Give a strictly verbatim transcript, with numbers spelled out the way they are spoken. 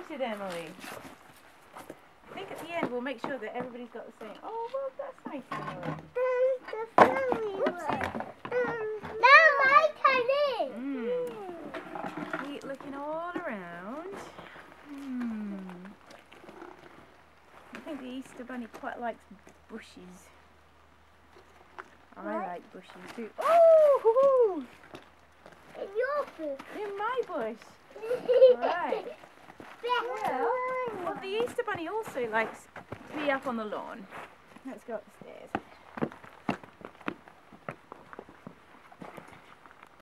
sorted, Emily. I think at the end we'll make sure that everybody's got the same. Oh, well, that's nice, Emily. There's the furry one. Now my turn is. Mm. Keep looking all around. Hmm. I think the Easter Bunny quite likes bushes. I What? like bushes too. Oh! Hoo-hoo. In your bush. In my bush. Right. Well, well, the Easter Bunny also likes to be up on the lawn. Let's go up the stairs.